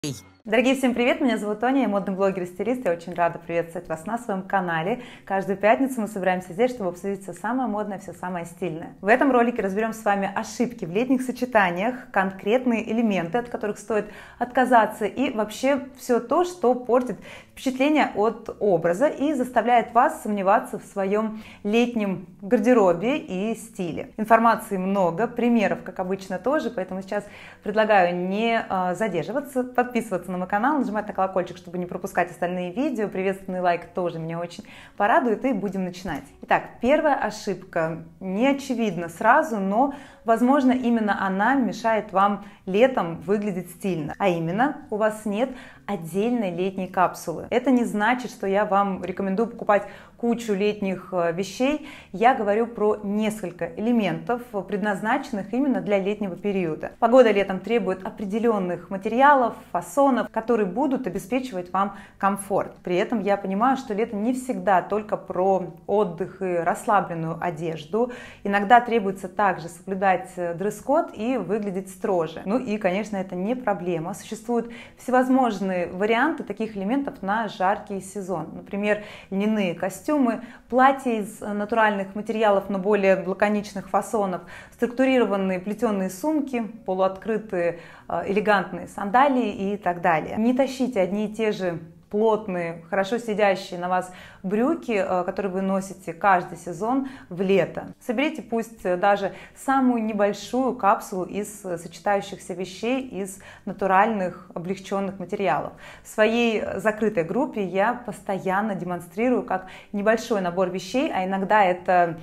Дорогие, всем привет! Меня зовут Тоня, я модный блогер и стилист. Я очень рада приветствовать вас на своем канале. Каждую пятницу мы собираемся здесь, чтобы обсудить все самое модное, все самое стильное. В этом ролике разберем с вами ошибки в летних сочетаниях, конкретные элементы, от которых стоит отказаться, и вообще все то, что портит впечатление от образа и заставляет вас сомневаться в своем летнем гардеробе и стиле. Информации много, примеров, как обычно, тоже, поэтому сейчас предлагаю не задерживаться, подписываться на мой канал, нажимать на колокольчик, чтобы не пропускать остальные видео. Приветственный лайк тоже меня очень порадует, и будем начинать. Итак, первая ошибка не очевидна сразу, но, возможно, именно она мешает вам летом выглядеть стильно. А именно, у вас нет отдельной летней капсулы. Это не значит, что я вам рекомендую покупать кучу летних вещей. Я говорю про несколько элементов, предназначенных именно для летнего периода. Погода летом требует определенных материалов, фасонов, которые будут обеспечивать вам комфорт. При этом я понимаю, что лето не всегда только про отдых и расслабленную одежду. Иногда требуется также соблюдать дресс-код и выглядеть строже. Ну и, конечно, это не проблема. Существуют всевозможные варианты таких элементов на жаркий сезон. Например, льняные костюмы, платья из натуральных материалов, но более лаконичных фасонов, структурированные плетеные сумки, полуоткрытые элегантные сандалии и так далее. Не тащите одни и те же плотные, хорошо сидящие на вас брюки, которые вы носите каждый сезон в лето. Соберите пусть даже самую небольшую капсулу из сочетающихся вещей из натуральных облегченных материалов. В своей закрытой группе я постоянно демонстрирую, как небольшой набор вещей, а иногда это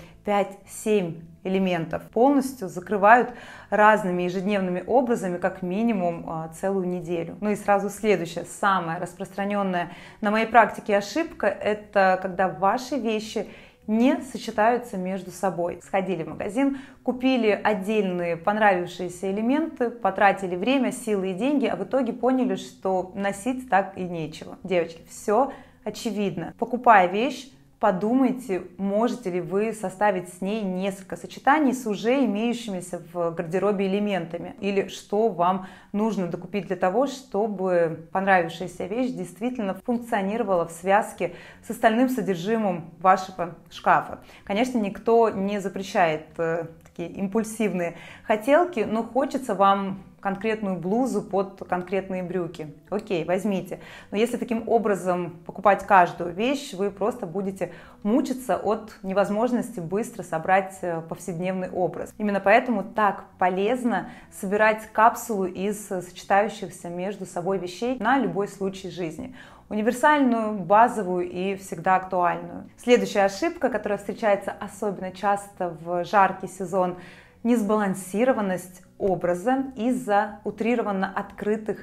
5-7 элементов, полностью закрывают разными ежедневными образами как минимум целую неделю. Ну и сразу следующая, самая распространенная на моей практике ошибка, это когда ваши вещи не сочетаются между собой. Сходили в магазин, купили отдельные понравившиеся элементы, потратили время, силы и деньги, а в итоге поняли, что носить так и нечего. Девочки, все очевидно. Покупая вещь, подумайте, можете ли вы составить с ней несколько сочетаний с уже имеющимися в гардеробе элементами, или что вам нужно докупить для того, чтобы понравившаяся вещь действительно функционировала в связке с остальным содержимым вашего шкафа. Конечно, никто не запрещает такие импульсивные хотелки, но хочется вам конкретную блузу под конкретные брюки. Окей, возьмите. Но если таким образом покупать каждую вещь, вы просто будете мучиться от невозможности быстро собрать повседневный образ. Именно поэтому так полезно собирать капсулу из сочетающихся между собой вещей на любой случай жизни. Универсальную, базовую и всегда актуальную. Следующая ошибка, которая встречается особенно часто в жаркий сезон, несбалансированность образа из-за утрированно открытых,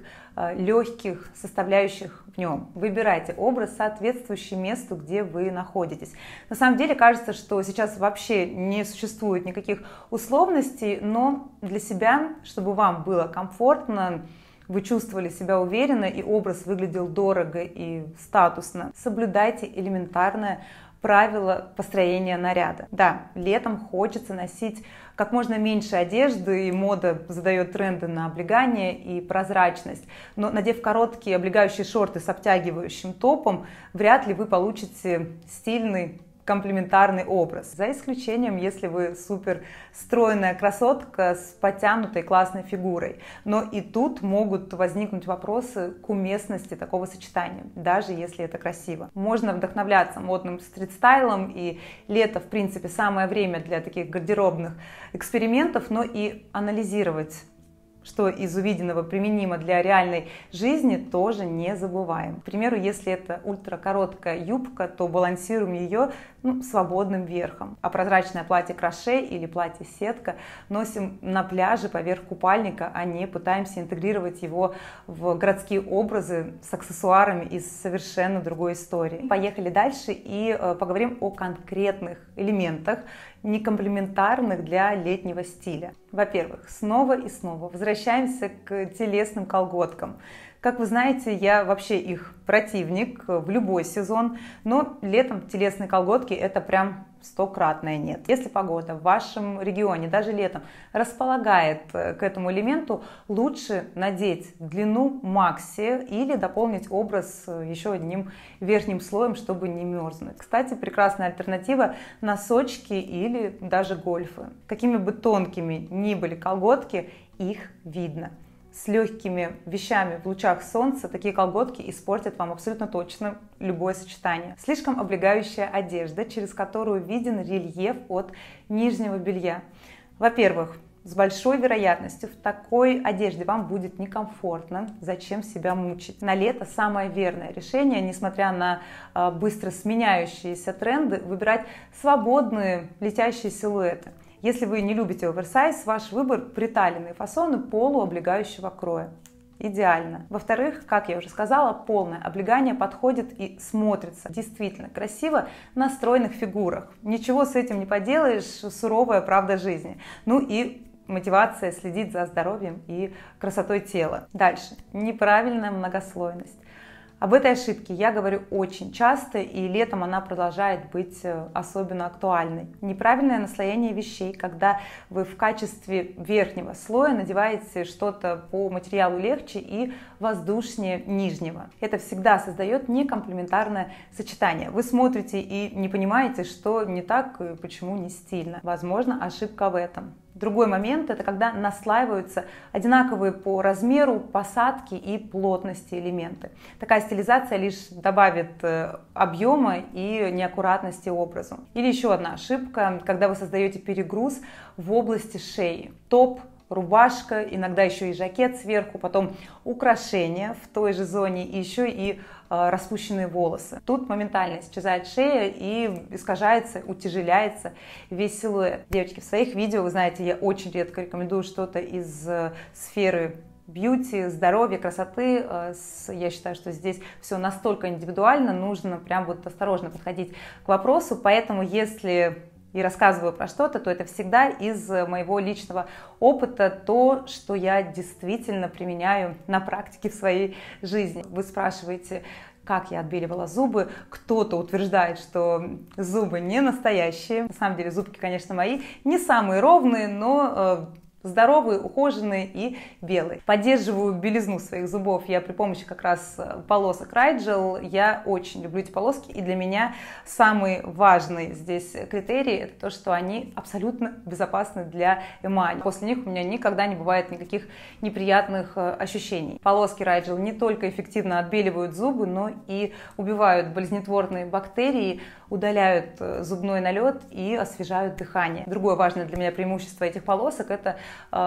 легких составляющих в нем. Выбирайте образ, соответствующий месту, где вы находитесь. На самом деле кажется, что сейчас вообще не существует никаких условностей, но для себя, чтобы вам было комфортно, вы чувствовали себя уверенно и образ выглядел дорого и статусно, соблюдайте элементарное правило построения наряда. Да, летом хочется носить как можно меньше одежды, и мода задает тренды на облегание и прозрачность. Но надев короткие облегающие шорты с обтягивающим топом, вряд ли вы получите стильный комплементарный образ. За исключением, если вы супер стройная красотка с подтянутой классной фигурой. Но и тут могут возникнуть вопросы к уместности такого сочетания, даже если это красиво. Можно вдохновляться модным стрит-стайлом, и лето, в принципе, самое время для таких гардеробных экспериментов, но и анализировать, что из увиденного применимо для реальной жизни, тоже не забываем. К примеру, если это ультракороткая юбка, то балансируем ее свободным верхом. А прозрачное платье краше или платье-сетка носим на пляже поверх купальника, а не пытаемся интегрировать его в городские образы с аксессуарами из совершенно другой истории. Поехали дальше и поговорим о конкретных элементах, не комплементарных для летнего стиля. Во-первых, снова и снова возвращаемся к телесным колготкам. Как вы знаете, я вообще их противник в любой сезон, но летом телесные колготки это прям стократное нет. Если погода в вашем регионе даже летом располагает к этому элементу, лучше надеть длину макси или дополнить образ еще одним верхним слоем, чтобы не мерзнуть. Кстати, прекрасная альтернатива носочки или даже гольфы. Какими бы тонкими ни были колготки, их видно. С легкими вещами в лучах солнца такие колготки испортят вам абсолютно точно любое сочетание. Слишком облегающая одежда, через которую виден рельеф от нижнего белья. Во-первых, с большой вероятностью в такой одежде вам будет некомфортно. Зачем себя мучить? На лето самое верное решение, несмотря на быстро сменяющиеся тренды, выбирать свободные летящие силуэты. Если вы не любите оверсайз, ваш выбор – приталенные фасоны полуоблегающего кроя. Идеально. Во-вторых, как я уже сказала, полное облегание подходит и смотрится действительно красиво на стройных фигурах. Ничего с этим не поделаешь, суровая правда жизни. Ну и мотивация следить за здоровьем и красотой тела. Дальше. Неправильная многослойность. Об этой ошибке я говорю очень часто, и летом она продолжает быть особенно актуальной. Неправильное наслоение вещей, когда вы в качестве верхнего слоя надеваете что-то по материалу легче и воздушнее нижнего. Это всегда создает некомплементарное сочетание. Вы смотрите и не понимаете, что не так и почему не стильно. Возможно, ошибка в этом. Другой момент – это когда наслаиваются одинаковые по размеру, посадке и плотности элементы. Такая стилизация лишь добавит объема и неаккуратности образу. Или еще одна ошибка, когда вы создаете перегруз в области шеи. Топ, рубашка, иногда еще и жакет сверху, потом украшения в той же зоне и еще и распущенные волосы. Тут моментально исчезает шея и искажается, утяжеляется весь силуэт. Девочки, в своих видео, вы знаете, я очень редко рекомендую что-то из сферы бьюти, здоровья, красоты. Я считаю, что здесь все настолько индивидуально, нужно прям вот осторожно подходить к вопросу, поэтому если и рассказываю про что-то, то это всегда из моего личного опыта, то, что я действительно применяю на практике в своей жизни. Вы спрашиваете, как я отбеливала зубы. Кто-то утверждает, что зубы не настоящие. На самом деле зубки, конечно, мои не самые ровные, но здоровые, ухоженные и белые. Поддерживаю белизну своих зубов я при помощи как раз полосок Rigel. Я очень люблю эти полоски, и для меня самый важный здесь критерий – это то, что они абсолютно безопасны для эмали. После них у меня никогда не бывает никаких неприятных ощущений. Полоски Rigel не только эффективно отбеливают зубы, но и убивают болезнетворные бактерии, удаляют зубной налет и освежают дыхание. Другое важное для меня преимущество этих полосок – это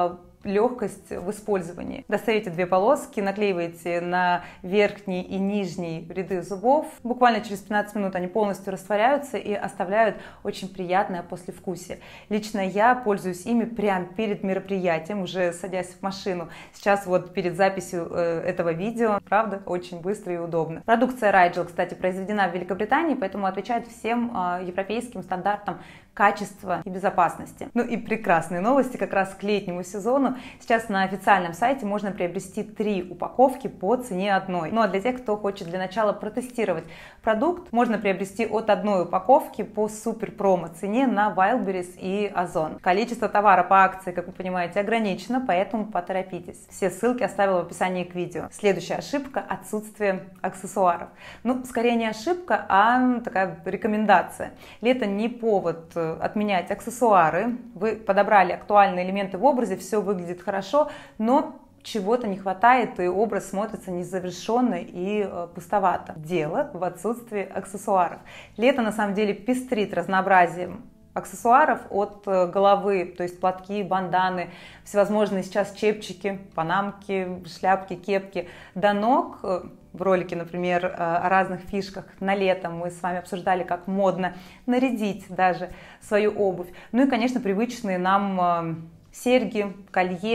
легкость в использовании. Достаете две полоски, наклеиваете на верхний и нижний ряды зубов. Буквально через 15 минут они полностью растворяются и оставляют очень приятное послевкусие. Лично я пользуюсь ими прямо перед мероприятием, уже садясь в машину. Сейчас вот перед записью этого видео, правда, очень быстро и удобно. Продукция Rigel, кстати, произведена в Великобритании, поэтому отвечает всем европейским стандартам качества и безопасности. Ну и прекрасные новости как раз к летнему сезону. Сейчас на официальном сайте можно приобрести 3 упаковки по цене одной. Ну а для тех, кто хочет для начала протестировать продукт, можно приобрести от одной упаковки по супер промо цене на Wildberries и Озон. Количество товара по акции, как вы понимаете, ограничено, поэтому поторопитесь. Все ссылки оставила в описании к видео. Следующая ошибка – отсутствие аксессуаров. Ну, скорее не ошибка, а такая рекомендация. Лето не повод отменять аксессуары. Вы подобрали актуальные элементы в образе, все выглядит хорошо, но чего-то не хватает, и образ смотрится незавершенно и пустовато. Дело в отсутствии аксессуаров. Лето на самом деле пестрит разнообразием аксессуаров от головы, то есть платки, банданы, всевозможные сейчас чепчики, панамки, шляпки, кепки, до ног. В ролике, например, о разных фишках на лето мы с вами обсуждали, как модно нарядить даже свою обувь. Ну и, конечно, привычные нам серьги, колье,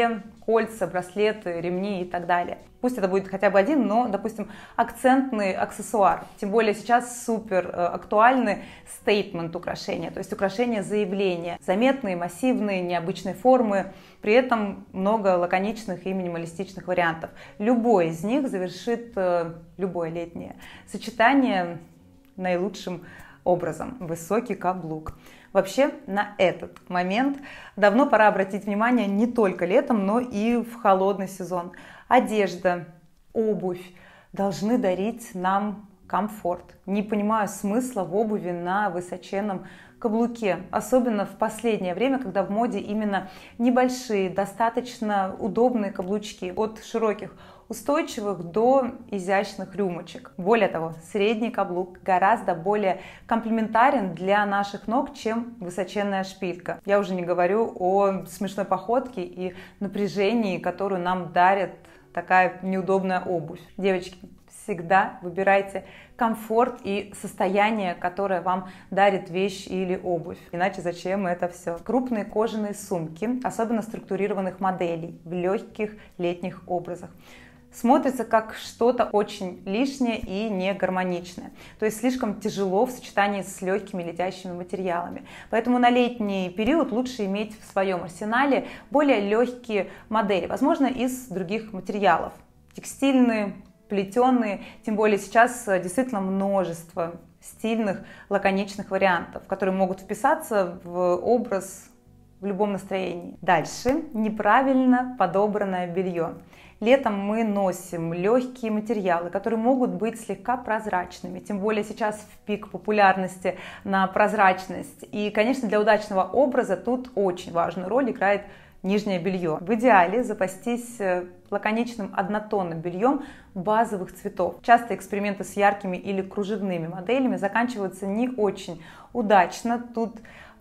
кольца, браслеты, ремни и так далее. Пусть это будет хотя бы один, но, допустим, акцентный аксессуар. Тем более сейчас супер актуальны стейтмент украшения, то есть украшения заявления. Заметные, массивные, необычной формы, при этом много лаконичных и минималистичных вариантов. Любой из них завершит любое летнее сочетание наилучшим образом. Высокий каблук. Вообще, на этот момент давно пора обратить внимание не только летом, но и в холодный сезон. Одежда, обувь должны дарить нам комфорт. Не понимаю смысла в обуви на высоченном каблуке, особенно в последнее время, когда в моде именно небольшие, достаточно удобные каблучки, от широких устойчивых до изящных рюмочек. Более того, средний каблук гораздо более комплементарен для наших ног, чем высоченная шпилька. Я уже не говорю о смешной походке и напряжении, которую нам дарит такая неудобная обувь. Девочки, всегда выбирайте комфорт и состояние, которое вам дарит вещь или обувь. Иначе зачем это все? Крупные кожаные сумки, особенно структурированных моделей, в легких летних образах, смотрится как что-то очень лишнее и не гармоничное. То есть слишком тяжело в сочетании с легкими летящими материалами. Поэтому на летний период лучше иметь в своем арсенале более легкие модели, возможно, из других материалов. Текстильные, плетеные, тем более сейчас действительно множество стильных, лаконичных вариантов, которые могут вписаться в образ в любом настроении. Дальше неправильно подобранное белье. Летом мы носим легкие материалы, которые могут быть слегка прозрачными, тем более сейчас в пик популярности на прозрачность. И, конечно, для удачного образа тут очень важную роль играет нижнее белье. В идеале запастись лаконичным однотонным бельем базовых цветов. Часто эксперименты с яркими или кружевными моделями заканчиваются не очень удачно. Тут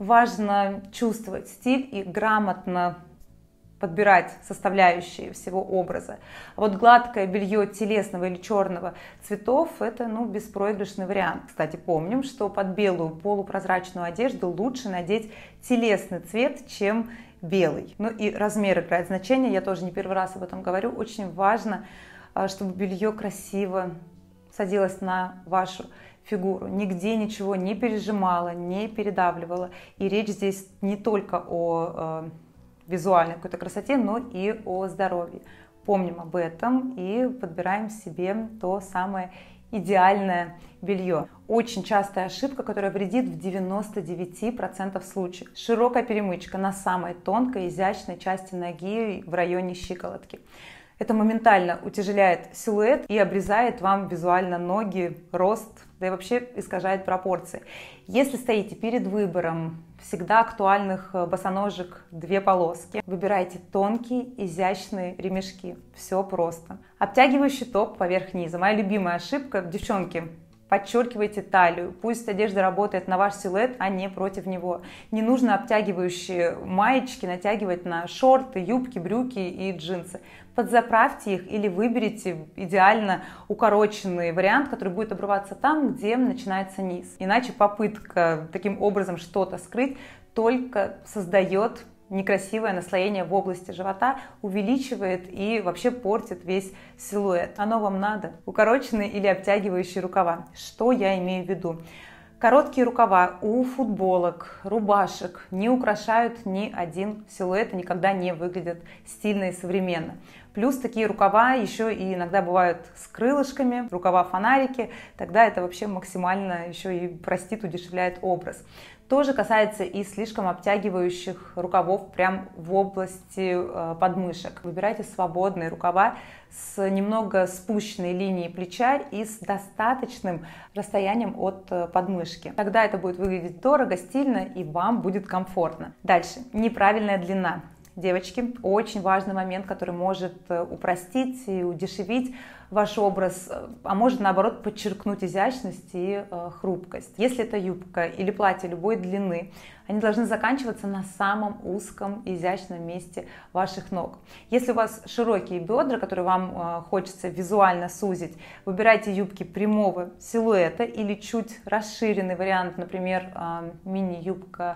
важно чувствовать стиль и грамотно подбирать составляющие всего образа. А вот гладкое белье телесного или черного цветов – это беспроигрышный вариант. Кстати, помним, что под белую полупрозрачную одежду лучше надеть телесный цвет, чем белый. Ну и размер играет значение, я тоже не первый раз об этом говорю. Очень важно, чтобы белье красиво садилось на вашу фигуру, нигде ничего не пережимало, не передавливало. И речь здесь не только о визуальной какой-то красоте, но и о здоровье. Помним об этом и подбираем себе то самое идеальное белье. Очень частая ошибка, которая вредит в 99% случаев. Широкая перемычка на самой тонкой, изящной части ноги в районе щиколотки. Это моментально утяжеляет силуэт и обрезает вам визуально ноги, рост, да и вообще искажает пропорции. Если стоите перед выбором всегда актуальных босоножек 2 полоски, выбирайте тонкие, изящные ремешки. Все просто. Обтягивающий топ поверх низа. Моя любимая ошибка. Девчонки, подчеркивайте талию. Пусть одежда работает на ваш силуэт, а не против него. Не нужно обтягивающие маечки натягивать на шорты, юбки, брюки и джинсы. Подзаправьте их или выберите идеально укороченный вариант, который будет обрываться там, где начинается низ. Иначе попытка таким образом что-то скрыть только создает некрасивое наслоение в области живота, увеличивает и вообще портит весь силуэт. Оно вам надо? Укороченные или обтягивающие рукава. Что я имею в виду? Короткие рукава у футболок, рубашек не украшают ни один силуэт и никогда не выглядят стильно и современно. Плюс такие рукава еще и иногда бывают с крылышками, рукава-фонарики, тогда это вообще максимально еще и, удешевляет образ. То же касается и слишком обтягивающих рукавов прям в области подмышек. Выбирайте свободные рукава с немного спущенной линией плеча и с достаточным расстоянием от подмышки. Тогда это будет выглядеть дорого, стильно и вам будет комфортно. Дальше. Неправильная длина. Девочки, очень важный момент, который может упростить и удешевить ваш образ, а может наоборот подчеркнуть изящность и хрупкость. Если это юбка или платье любой длины, они должны заканчиваться на самом узком изящном месте ваших ног. Если у вас широкие бедра, которые вам хочется визуально сузить, выбирайте юбки прямого силуэта или чуть расширенный вариант, например, мини-юбка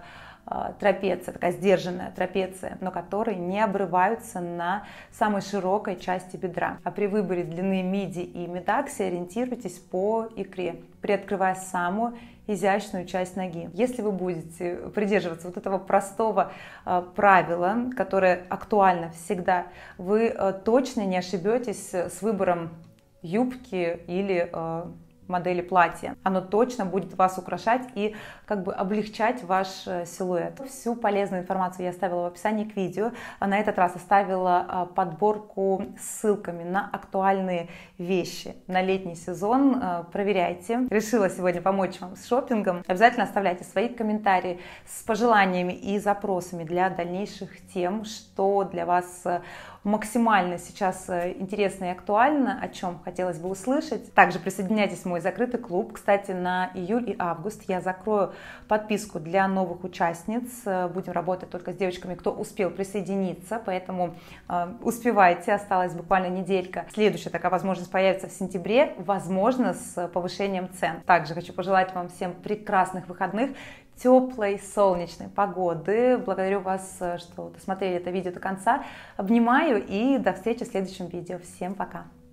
трапеция, такая сдержанная трапеция, но которые не обрываются на самой широкой части бедра. А при выборе длины миди и мидакси ориентируйтесь по икре, приоткрывая самую изящную часть ноги. Если вы будете придерживаться вот этого простого правила, которое актуально всегда, вы точно не ошибетесь с выбором юбки или модели платья. Оно точно будет вас украшать и как бы облегчать ваш силуэт. Всю полезную информацию я оставила в описании к видео. На этот раз оставила подборку с ссылками на актуальные вещи на летний сезон. Проверяйте. Решила сегодня помочь вам с шопингом. Обязательно оставляйте свои комментарии с пожеланиями и запросами для дальнейших тем, что для вас максимально сейчас интересно и актуально, о чем хотелось бы услышать. Также присоединяйтесь в мой закрытый клуб. Кстати, на июль и август я закрою подписку для новых участниц. Будем работать только с девочками, кто успел присоединиться, поэтому успевайте, осталась буквально неделька. Следующая такая возможность появится в сентябре, возможно, с повышением цен. Также хочу пожелать вам всем прекрасных выходных, теплой, солнечной погоды. Благодарю вас, что досмотрели это видео до конца. Обнимаю и до встречи в следующем видео. Всем пока!